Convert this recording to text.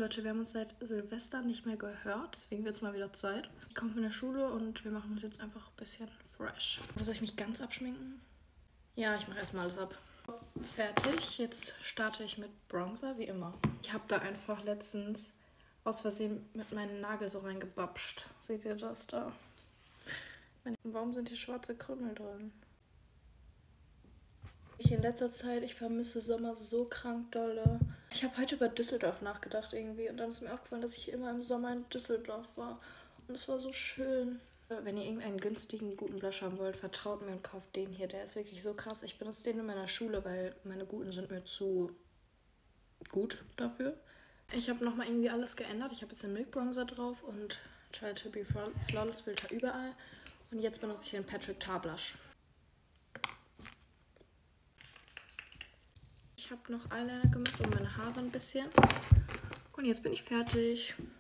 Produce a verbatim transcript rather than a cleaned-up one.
Leute, wir haben uns seit Silvester nicht mehr gehört, deswegen wird es mal wieder Zeit. Ich komme von der Schule und wir machen uns jetzt einfach ein bisschen fresh. Oder soll ich mich ganz abschminken? Ja, ich mache erstmal alles ab. Fertig, jetzt starte ich mit Bronzer, wie immer. Ich habe da einfach letztens aus Versehen mit meinem Nagel so reingebapscht. Seht ihr das da? Warum sind hier schwarze Krümel drin? Ich in letzter Zeit, ich vermisse Sommer so krank dolle. Ich habe heute über Düsseldorf nachgedacht irgendwie und dann ist mir aufgefallen, dass ich immer im Sommer in Düsseldorf war. Und es war so schön. Wenn ihr irgendeinen günstigen, guten Blush haben wollt, vertraut mir und kauft den hier. Der ist wirklich so krass. Ich benutze den in meiner Schule, weil meine guten sind mir zu gut dafür. Ich habe nochmal irgendwie alles geändert. Ich habe jetzt den Milk Bronzer drauf und Try to be Flawless Filter überall. Und jetzt benutze ich den Patrick Tar Blush. Ich habe noch Eyeliner gemacht und meine Haare ein bisschen. Und jetzt bin ich fertig.